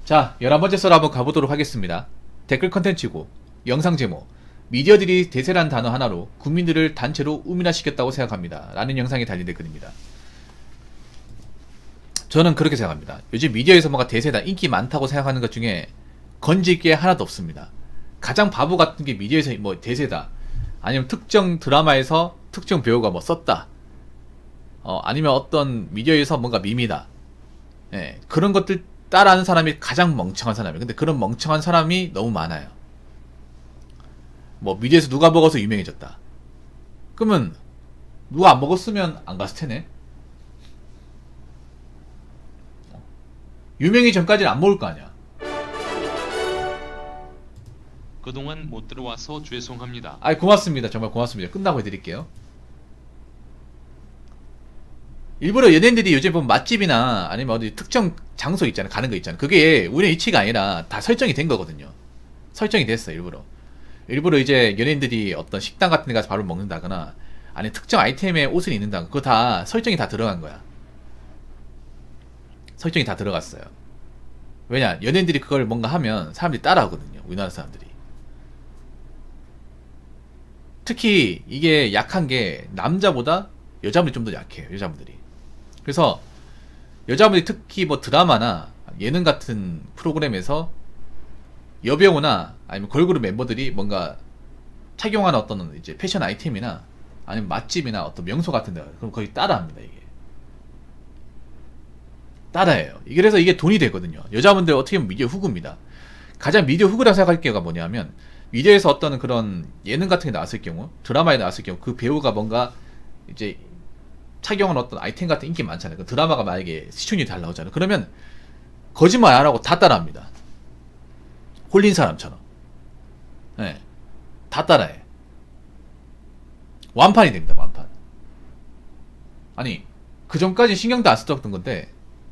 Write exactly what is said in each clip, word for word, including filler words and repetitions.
자, 열한 번째 썰 한번 가보도록 하겠습니다. 댓글 컨텐츠고 영상 제목, 미디어들이 대세란 단어 하나로 국민들을 단체로 우민화시켰다고 생각합니다 라는 영상이 달린 댓글입니다. 저는 그렇게 생각합니다. 요즘 미디어에서 뭔가 대세다, 인기 많다고 생각하는 것 중에 건질 게 하나도 없습니다. 가장 바보 같은 게 미디어에서 뭐 대세다, 아니면 특정 드라마에서 특정 배우가 뭐 썼다, 어, 아니면 어떤 미디어에서 뭔가 밈이다, 예, 그런 것들 따라하는 사람이 가장 멍청한 사람이에요. 근데 그런 멍청한 사람이 너무 많아요. 뭐 미디어에서 누가 먹어서 유명해졌다, 그러면 누가 안 먹었으면 안 갔을 테네. 유명해지기 전까지는 안 먹을 거 아니야. 그동안 못 들어와서 죄송합니다. 아이, 고맙습니다. 정말 고맙습니다. 끝나고 해드릴게요. 일부러 연예인들이 요즘 보면 맛집이나 아니면 어디 특정 장소 있잖아, 가는 거 있잖아, 그게 우연의치가 아니라 다 설정이 된 거거든요. 설정이 됐어. 일부러 일부러 이제 연예인들이 어떤 식당 같은 데 가서 밥을 먹는다거나 아니 특정 아이템에 옷을 입는다거나, 그거 다 설정이 다 들어간 거야. 설정이 다 들어갔어요. 왜냐, 연예인들이 그걸 뭔가 하면 사람들이 따라하거든요, 우리나라 사람들이. 특히 이게 약한 게 남자보다 여자분이 좀 더 약해요. 여자분들이. 그래서 여자분들이 특히 뭐 드라마나 예능 같은 프로그램에서 여배우나 아니면 걸그룹 멤버들이 뭔가 착용하는 어떤 이제 패션 아이템이나 아니면 맛집이나 어떤 명소 같은 데, 그럼 거의 따라합니다. 이게 따라해요. 이게 그래서 이게 돈이 되거든요. 여자분들 어떻게 보면 미디어 후구입니다. 가장 미디어 후구라고 생각할 게가 뭐냐면, 미디어에서 어떤 그런 예능 같은 게 나왔을 경우, 드라마에 나왔을 경우, 그 배우가 뭔가 이제 착용한 어떤 아이템 같은 인기 많잖아요. 그 드라마가 만약에 시청률이 잘 나오잖아요. 그러면 거짓말 안 하고 다 따라합니다. 홀린 사람처럼. 네. 다 따라해. 완판이 됩니다. 완판. 아니, 그 전까지 신경도 안 썼던 건데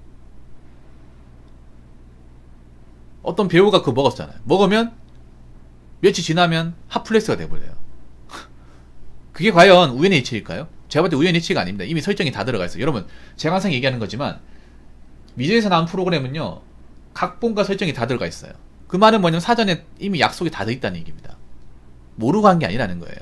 어떤 배우가 그거 먹었잖아요. 먹으면 며칠 지나면 핫플레스가 돼버려요. 그게 과연 우연의 일치일까요? 제가 볼 때 우연의 일치가 아닙니다. 이미 설정이 다 들어가 있어요. 여러분, 제가 항상 얘기하는 거지만 미디어에서 나온 프로그램은요, 각본과 설정이 다 들어가 있어요. 그 말은 뭐냐면 사전에 이미 약속이 다 돼 있다는 얘기입니다. 모르고 한 게 아니라는 거예요.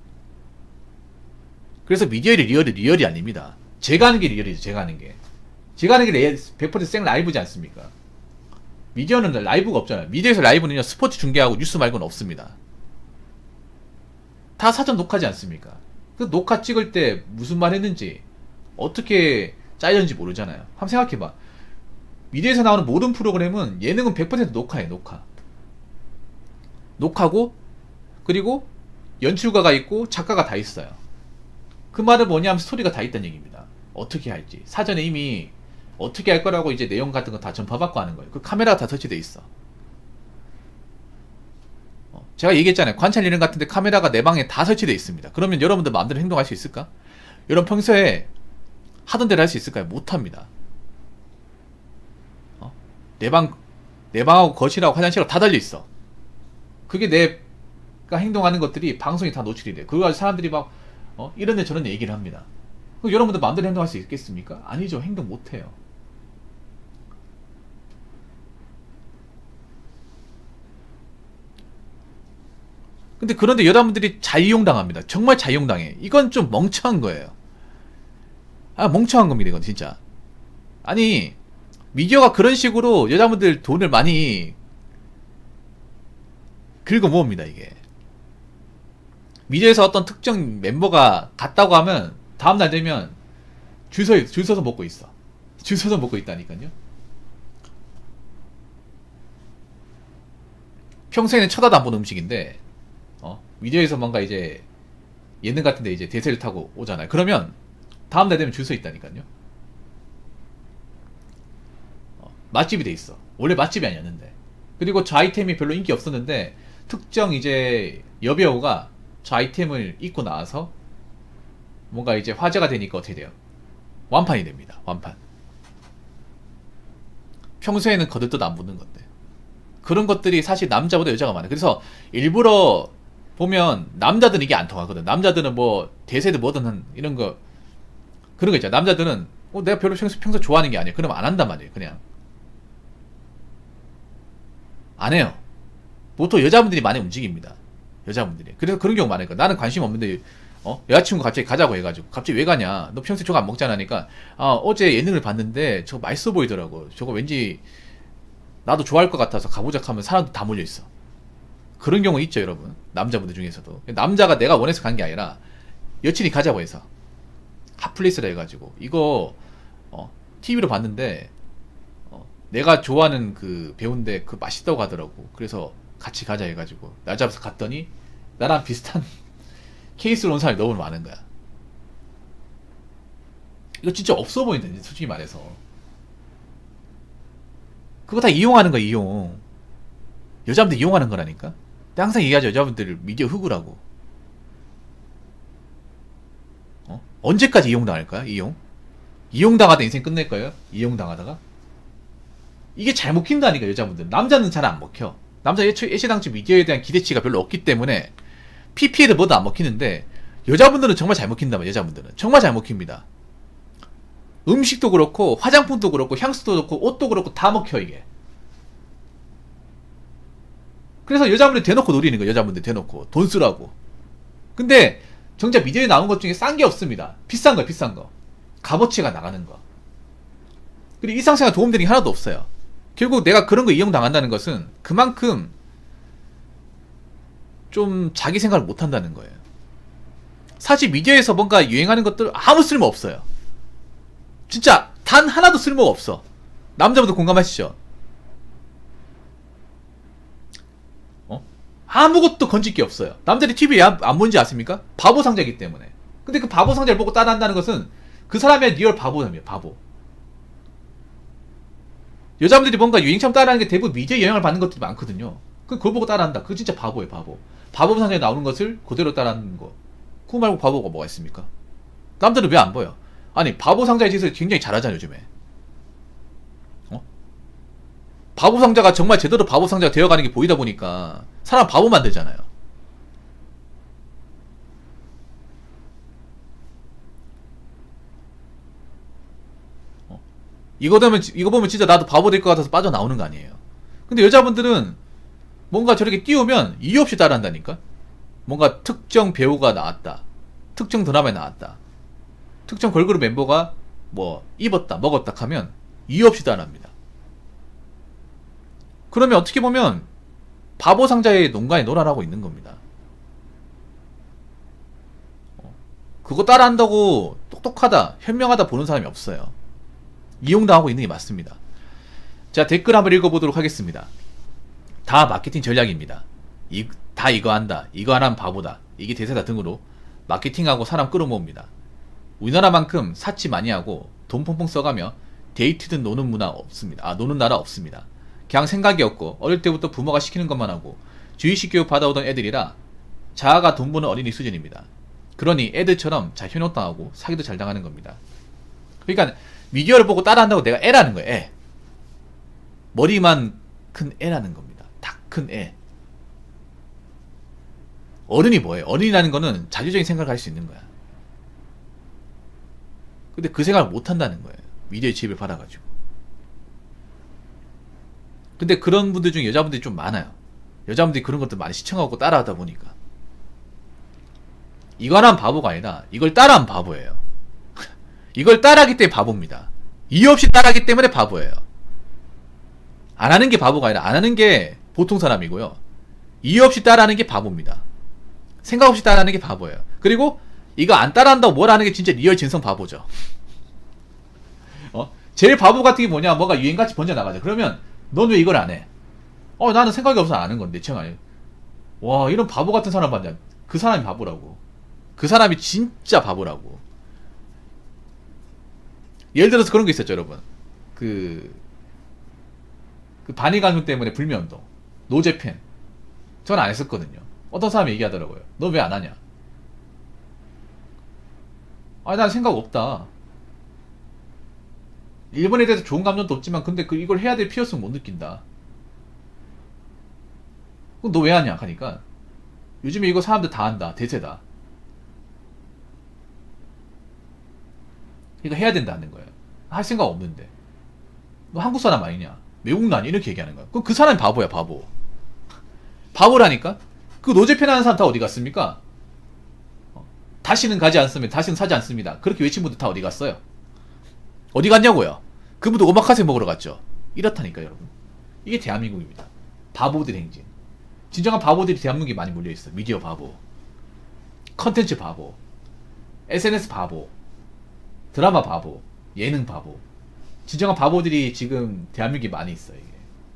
그래서 미디어의 리얼이 리얼이 아닙니다. 제가 하는 게 리얼이죠. 제가 하는 게 제가 하는 게 백 퍼센트 생 라이브지 않습니까? 미디어는 라이브가 없잖아요. 미디어에서 라이브는요, 스포츠 중계하고 뉴스 말고는 없습니다. 다 사전 녹화지 않습니까? 그 녹화 찍을 때 무슨 말 했는지, 어떻게 짜였는지 모르잖아요. 한번 생각해봐. 미디어에서 나오는 모든 프로그램은, 예능은 백 퍼센트 녹화예요. 녹화. 녹화고, 그리고 연출가가 있고 작가가 다 있어요. 그 말은 뭐냐면 스토리가 다 있다는 얘기입니다. 어떻게 할지 사전에 이미 어떻게 할 거라고 이제 내용 같은 거 다 전파받고 하는 거예요. 그 카메라가 다 설치돼 있어. 어, 제가 얘기했잖아요. 관찰 예능 같은데 카메라가 내 방에 다 설치돼 있습니다. 그러면 여러분들 마음대로 행동할 수 있을까? 여러분 평소에 하던 대로 할 수 있을까요? 못합니다. 어? 내 방, 내 방하고 거실하고 화장실하고 다 달려 있어. 그게 내가 행동하는 것들이 방송에 다 노출이 돼. 그거 가지고 사람들이 막 어? 이런 데 저런 데 얘기를 합니다. 그럼 여러분들 마음대로 행동할 수 있겠습니까? 아니죠. 행동 못해요. 근데 그런데 여러분들이 자유용당합니다. 정말 자유용당해. 이건 좀 멍청한 거예요. 아, 멍청한 겁니다. 이건 진짜. 아니, 미디어가 그런 식으로 여자분들 돈을 많이 긁어 모읍니다. 이게 미디어에서 어떤 특정 멤버가 갔다고 하면 다음날 되면 줄 서, 줄 서서 먹고 있어. 줄 서서 먹고 있다니까요. 평소에는 쳐다도 안 보는 음식인데 어? 미디어에서 뭔가 이제 예능 같은데 이제 대세를 타고 오잖아요. 그러면 다음날 되면 줄 서 있다니까요. 어, 맛집이 돼 있어. 원래 맛집이 아니었는데. 그리고 저 아이템이 별로 인기 없었는데 특정 이제 여배우가 저 아이템을 입고 나와서 뭔가 이제 화제가 되니까 어떻게 돼요? 완판이 됩니다. 완판. 평소에는 거들떠도 안 붙는 건데. 그런 것들이 사실 남자보다 여자가 많아요. 그래서 일부러 보면 남자들은 이게 안 통하거든. 남자들은 뭐 대세든 뭐든 이런 거 그런 거 있잖아. 남자들은 어, 내가 별로 평소, 평소 좋아하는 게 아니야. 그러면 안 한단 말이에요. 그냥 안 해요. 보통 여자분들이 많이 움직입니다. 여자분들이. 그래서 그런 경우 많으니까 나는 관심 없는데 어? 여자친구 갑자기 가자고 해가지고 갑자기 왜 가냐? 너 평소에 저거 안 먹잖아 하니까 아 어제 예능을 봤는데 저거 맛있어 보이더라고. 저거 왠지 나도 좋아할 것 같아서 가보자 하면 사람들 다 몰려있어. 그런 경우 있죠 여러분. 남자분들 중에서도. 남자가 내가 원해서 간 게 아니라 여친이 가자고 해서 핫플레이스라 해가지고 이거 어, 티비로 봤는데 어, 내가 좋아하는 그 배우인데 그 맛있다고 하더라고. 그래서 같이 가자 해가지고 날 잡아서 갔더니 나랑 비슷한 케이스로 온 사람이 너무 많은 거야. 이거 진짜 없어 보인다 솔직히 말해서. 그거 다 이용하는 거야 이용. 여자분들 이용하는 거라니까. 근데 항상 얘기하죠 여자분들 미디어 흑우라고. 어? 언제까지 이용당할 거야 이용? 이용당하다 인생 끝낼 거예요? 이용당하다가? 이게 잘 먹힌다니까 여자분들. 남자는 잘 안 먹혀. 남자 애초에 애시당초 미디어에 대한 기대치가 별로 없기 때문에 피피에도 뭐도 안 먹히는데 여자분들은 정말 잘 먹힌다면 여자분들은 정말 잘 먹힙니다. 음식도 그렇고 화장품도 그렇고 향수도 그렇고 옷도 그렇고 다 먹혀 이게. 그래서 여자분들 대놓고 노리는 거예요. 여자분들 대놓고 돈 쓰라고. 근데 정작 미디어에 나온 것 중에 싼 게 없습니다. 비싼 거예요 비싼 거. 값어치가 나가는 거. 그리고 일상생활 도움되는 게 하나도 없어요. 결국 내가 그런 거 이용당한다는 것은 그만큼 좀 자기 생각을 못한다는 거예요. 사실 미디어에서 뭔가 유행하는 것들 아무 쓸모 없어요. 진짜 단 하나도 쓸모가 없어. 남자분들 공감하시죠? 어? 아무것도 건질 게 없어요. 남자들이 티비에 안, 안 보는지 아십니까? 바보 상자이기 때문에. 근데 그 바보 상자를 보고 따라한다는 것은 그 사람의 리얼 바보함이에요. 바보. 여자분들이 뭔가 유행처럼 따라하는 게 대부분 미디어에 영향을 받는 것들이 많거든요. 그걸 보고 따라한다. 그거 진짜 바보예요 바보. 바보 상자에 나오는 것을 그대로 따라하는 거. 그거 말고 바보가 뭐가 있습니까? 남들은 왜 안 보여? 아니 바보 상자의 짓을 굉장히 잘하잖아 요즘에. 어? 바보 상자가 정말 제대로 바보 상자가 되어가는 게 보이다 보니까 사람 바보 만들잖아요. 어? 이거 되면 이거 보면 진짜 나도 바보 될 것 같아서 빠져나오는 거 아니에요. 근데 여자분들은 뭔가 저렇게 띄우면 이유 없이 따라한다니까. 뭔가 특정 배우가 나왔다, 특정 드라마에 나왔다, 특정 걸그룹 멤버가 뭐 입었다 먹었다 하면 이유 없이 따라합니다. 그러면 어떻게 보면 바보 상자의 농간에 놀아나고 있는 겁니다. 어, 그거 따라한다고 똑똑하다 현명하다 보는 사람이 없어요. 이용당하고 있는 게 맞습니다. 자 댓글 한번 읽어보도록 하겠습니다. 다 마케팅 전략입니다. 이, 다 이거 한다, 이거 하나면 바보다, 이게 대세다 등으로 마케팅하고 사람 끌어모읍니다. 우리나라만큼 사치 많이 하고 돈 펑펑 써가며 데이트든 노는 문화 없습니다. 아 노는 나라 없습니다. 그냥 생각이 없고 어릴 때부터 부모가 시키는 것만 하고 주의식 교육 받아오던 애들이라 자아가 돈 버는 어린이 수준입니다. 그러니 애들처럼 잘 현혹당하고 사기도 잘 당하는 겁니다. 그러니까 미디어를 보고 따라한다고 내가 애라는 거예요. 애. 머리만 큰 애라는 겁니다. 다 큰 애. 어른이 뭐예요? 어른이라는 거는 자주적인 생각을 할 수 있는 거야. 근데 그 생각을 못 한다는 거예요. 미디어의 지배를 받아가지고. 근데 그런 분들 중에 여자분들이 좀 많아요. 여자분들이 그런 것들 많이 시청하고 따라하다 보니까. 이거 하나는 바보가 아니라 이걸 따라한 바보예요. 이걸 따라하기 때문에 바보입니다. 이유 없이 따라하기 때문에 바보예요. 안 하는 게 바보가 아니라 안 하는 게 보통 사람이고요. 이유 없이 따라하는 게 바보입니다. 생각 없이 따라하는 게 바보예요. 그리고 이거 안 따라한다고 뭘 하는 게 진짜 리얼 진성 바보죠. 어? 제일 바보 같은 게 뭐냐? 뭐가 유행같이 번져나가죠. 그러면 넌 왜 이걸 안 해? 어 나는 생각이 없어서 안 하는 건데 청 아니에요. 와 이런 바보 같은 사람 봤냐? 그 사람이 바보라고. 그 사람이 진짜 바보라고. 예를 들어서 그런 게 있었죠 여러분. 그, 그 반일강요 때문에 불매운동 노제팬 전 안 했었거든요. 어떤 사람이 얘기하더라고요. 너 왜 안 하냐? 아니 난 생각 없다. 일본에 대해서 좋은 감정도 없지만 근데 그 이걸 해야 될 필요성 못 느낀다. 그럼 너 왜 하냐? 하니까 요즘에 이거 사람들 다 한다. 대세다. 이거 해야 된다는 거예요. 할 생각 없는데 너 한국 사람 아니냐? 외국난 이렇게 얘기하는 거야. 그럼 그 사람이 바보야, 바보. 바보라니까? 그 노제팬 하는 사람 다 어디 갔습니까? 어, 다시는 가지 않습니다. 다시는 사지 않습니다. 그렇게 외친 분들 다 어디 갔어요? 어디 갔냐고요? 그분도 오마카세 먹으러 갔죠. 이렇다니까 여러분. 이게 대한민국입니다. 바보들 행진. 진정한 바보들이 대한민국에 많이 몰려있어. 미디어 바보, 컨텐츠 바보, 에스엔에스 바보, 드라마 바보, 예능 바보. 진정한 바보들이 지금 대한민국에 많이 있어요. 이게.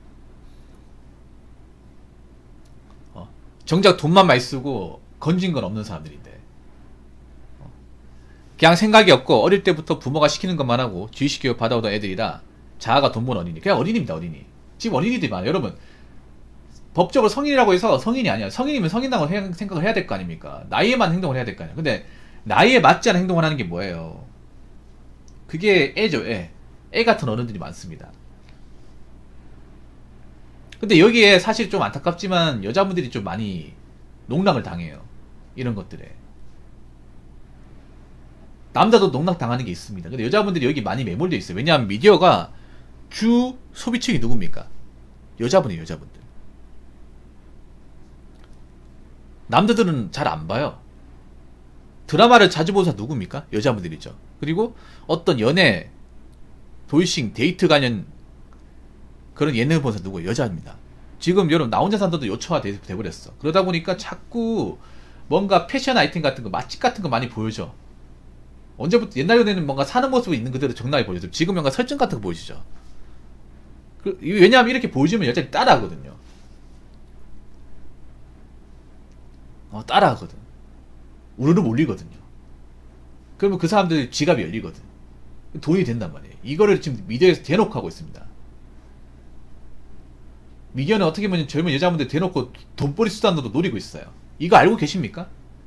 어, 정작 돈만 많이 쓰고 건진 건 없는 사람들인데, 어, 그냥 생각이 없고 어릴 때부터 부모가 시키는 것만 하고 지휘식 교육 받아오던 애들이라 자아가 돈 버는 어린이. 그냥 어린이입니다. 어린이. 지금 어린이들이 많아요. 여러분, 법적으로 성인이라고 해서 성인이 아니야. 성인이면 성인다고 해, 생각을 해야 될 거 아닙니까? 나이에만 행동을 해야 될 거 아니야. 근데 나이에 맞지 않은 행동을 하는 게 뭐예요? 그게 애죠. 애. 애 같은 어른들이 많습니다. 근데 여기에 사실 좀 안타깝지만 여자분들이 좀 많이 농락을 당해요. 이런 것들에. 남자도 농락 당하는 게 있습니다. 근데 여자분들이 여기 많이 매몰려 있어요. 왜냐하면 미디어가 주 소비층이 누굽니까? 여자분이에요. 여자분들. 남자들은 잘 안 봐요. 드라마를 자주 보는 사람 누굽니까? 여자분들이죠. 그리고 어떤 연애, 돌싱, 데이트 관련 그런 예능을 보는 사람 누구예요? 여자입니다. 지금 여러분 나 혼자 산다도 여초화 돼, 돼버렸어. 그러다 보니까 자꾸 뭔가 패션 아이템 같은 거, 맛집 같은 거 많이 보여줘. 언제부터, 옛날에는 뭔가 사는 모습이 있는 그대로 정당하게 보여줘. 지금 뭔가 설정 같은 거 보여주죠. 그, 왜냐하면 이렇게 보여주면 여자들이 따라하거든요. 어, 따라하거든. 우르르 몰리거든요. 그러면 그 사람들 지갑이 열리거든. 돈이 된단 말이에요. 이거를 지금 미디어에서 대놓고 하고 있습니다. 미디어는 어떻게 보면 젊은 여자분들 대놓고 돈벌이 수단으로 노리고 있어요. 이거 알고 계십니까?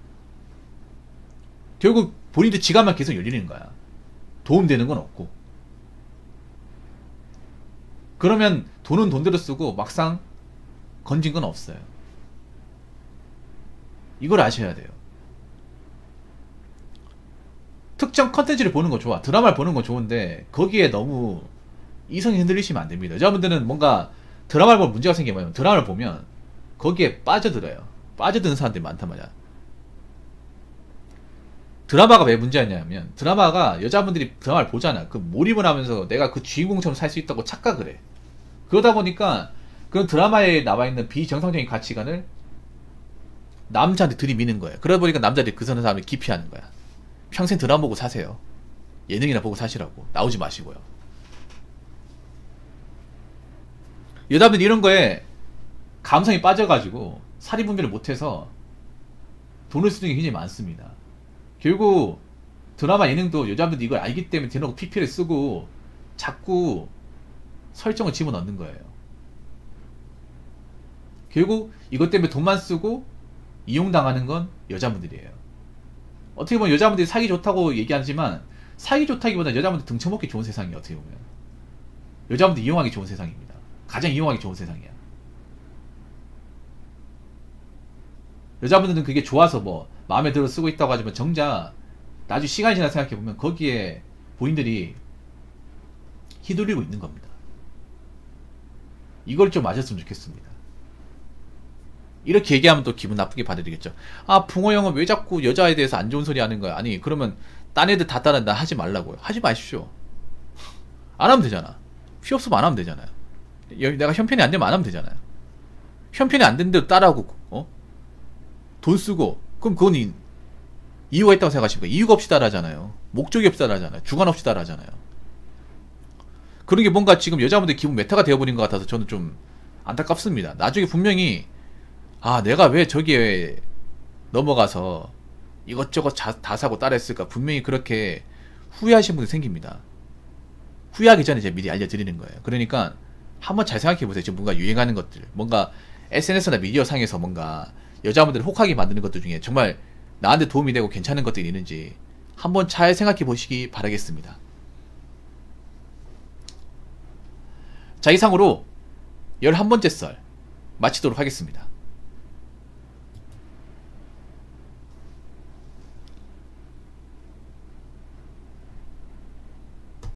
결국 본인들 지갑만 계속 열리는 거야. 도움되는 건 없고. 그러면 돈은 돈대로 쓰고 막상 건진 건 없어요. 이걸 아셔야 돼요. 특정 컨텐츠를 보는 거 좋아. 드라마를 보는 건 좋은데 거기에 너무 이성이 흔들리시면 안 됩니다. 여자분들은 뭔가 드라마를 보면 문제가 생기면 뭐냐면 드라마를 보면 거기에 빠져들어요. 빠져드는 사람들이 많단 말이야. 드라마가 왜 문제였냐면 드라마가 여자분들이 드라마를 보잖아. 그 몰입을 하면서 내가 그 주인공처럼 살 수 있다고 착각을 해. 그러다 보니까 그런 드라마에 나와 있는 비정상적인 가치관을 남자한테 들이미는 거예요. 그러다 보니까 남자들이 그 사람을 기피하는 거야. 평생 드라마 보고 사세요. 예능이나 보고 사시라고. 나오지 마시고요. 여자분들이 이런 거에 감성이 빠져가지고 사리 분별을 못해서 돈을 쓰는 게 굉장히 많습니다. 결국 드라마 예능도 여자분들이 이걸 알기 때문에 대놓고 피피를 쓰고 자꾸 설정을 집어넣는 거예요. 결국 이것 때문에 돈만 쓰고 이용당하는 건 여자분들이에요. 어떻게 보면 여자분들이 사기 좋다고 얘기하지만 사기 좋다기보다 여자분들 등쳐먹기 좋은 세상이에요. 어떻게 보면 여자분들 이용하기 좋은 세상입니다. 가장 이용하기 좋은 세상이야. 여자분들은 그게 좋아서 뭐 마음에 들어 쓰고 있다고 하지만 정작 나중에 시간이 지나 생각해보면 거기에 본인들이 휘둘리고 있는 겁니다. 이걸 좀 아셨으면 좋겠습니다. 이렇게 얘기하면 또 기분 나쁘게 받아들이겠죠. 아, 붕어 형은 왜 자꾸 여자에 대해서 안 좋은 소리 하는 거야? 아니, 그러면 딴 애들 다 따른다 하지 말라고요. 하지 마십시오. 안 하면 되잖아. 필요 없으면 안 하면 되잖아요. 내가 형편이 안 되면 안 하면 되잖아요. 형편이 안 되는데도 따라하고 어? 돈 쓰고 그럼 그건 이, 이유가 있다고 생각하십니까? 이유가 없이 따라하잖아요. 목적이 없이 따라하잖아요. 주관 없이 따라하잖아요. 그런 게 뭔가 지금 여자분들 기분 메타가 되어버린 것 같아서 저는 좀 안타깝습니다. 나중에 분명히 아, 내가 왜 저기에 넘어가서 이것저것 자, 다 사고 따라했을까? 분명히 그렇게 후회하시는 분들이 생깁니다. 후회하기 전에 제가 미리 알려드리는 거예요. 그러니까 한번 잘 생각해보세요. 지금 뭔가 유행하는 것들, 뭔가 에스엔에스나 미디어 상에서 뭔가 여자분들을 혹하게 만드는 것들 중에 정말 나한테 도움이 되고 괜찮은 것들이 있는지 한번 잘 생각해 보시기 바라겠습니다. 자, 이상으로 열한 번째 썰 마치도록 하겠습니다.